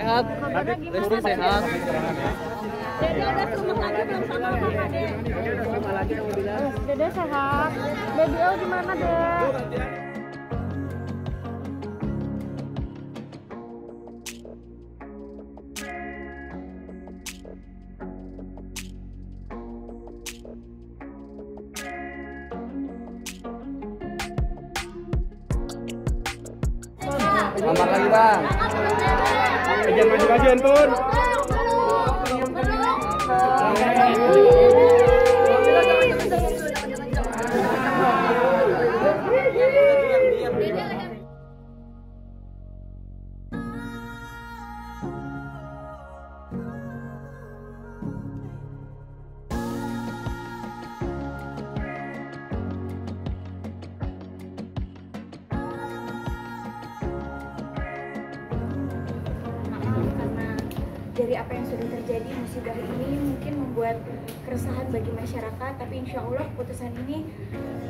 Sehat. Kabarnya gimana? Restu sehat. Dede udah ke rumah lagi belum sama kakak, Dek? Dede sehat. Baby El di mana, Dek? Lamar lagi, Bang. Jangan maju-maju, Anton. Dari apa yang sudah terjadi, musibah ini mungkin membuat keresahan bagi masyarakat, tapi insya Allah keputusan ini